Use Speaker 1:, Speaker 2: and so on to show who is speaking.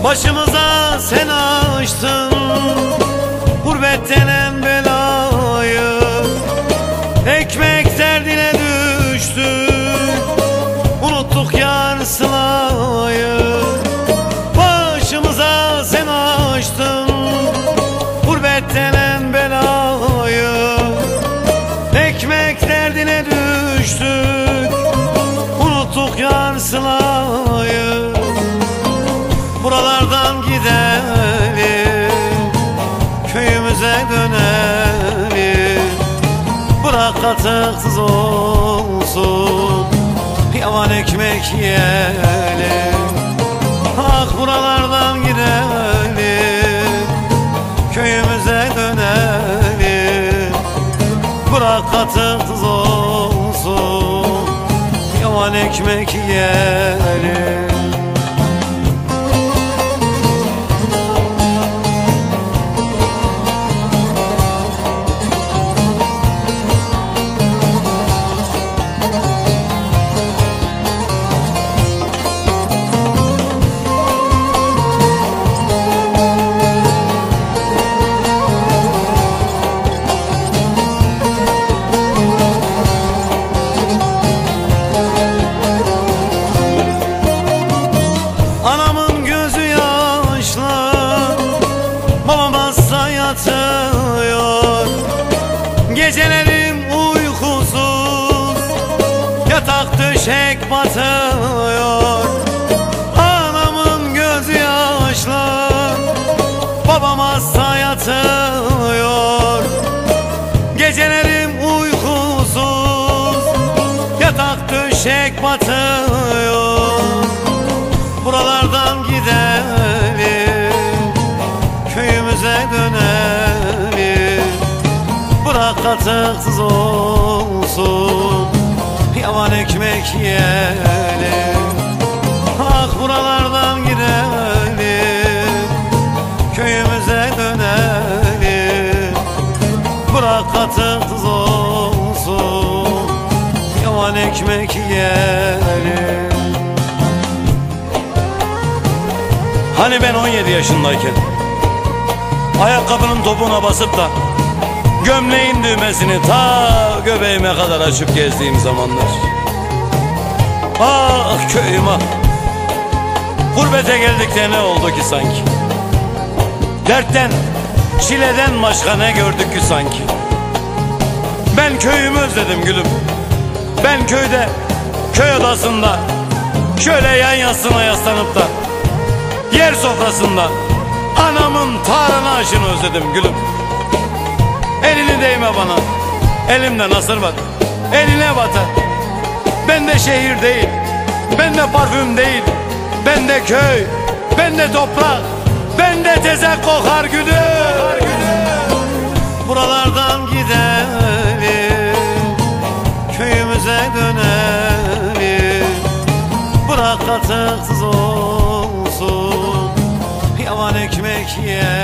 Speaker 1: Başımıza sen açtın gurbet denen belayı, ekmek derdine düştük, unuttuk yar sılayı. Başımıza sen açtın gurbet denen belayı, ekmek derdine düştük, unuttuk yar sılayı. Buralardan gidelim, köyümüze dönelim, bırak katıksız olsun, yavan ekmek yiyelim. Ah, buralardan gidelim, köyümüze dönelim, bırak katıksız olsun, yavan ekmek yiyelim. Anamın gözü yaşlı, babam hasta yatıyor, gecelerim uykusuz, yatak döşek batıyor. Anamın gözü yaşlı, babam hasta yatıyor, gecelerim uykusuz, yatak döşek batıyor. Buralardan gidelim, köyümüze dönelim, bırak katıksız olsun, yavan ekmek yiyelim. Ah, buralardan gidelim, köyümüze dönelim, bırak katıksız olsun, yavan ekmek yiyelim. Hani ben 17 yaşındayken ayakkabının topuğuna basıp da gömleğin düğmesini ta göbeğime kadar açıp gezdiğim zamanlar. Ah köyüm ah, gurbete geldik de ne oldu ki sanki? Dertten, çileden başka ne gördük ki sanki? Ben köyümü özledim gülüm. Ben köyde, köy odasında şöyle yan yasına yaslanıp da yer sofrasında anamın tarhana aşını özledim gülüm. Elini değme bana, elimde nasır var, eline batar. Bende şehir değil, bende parfüm değil, bende köy, bende toprak, bende tezek kokar gülüm. Buralardan gidelim, köyümüze dönelim, bırak katıksız olsun, yavan ekmek yiyelim.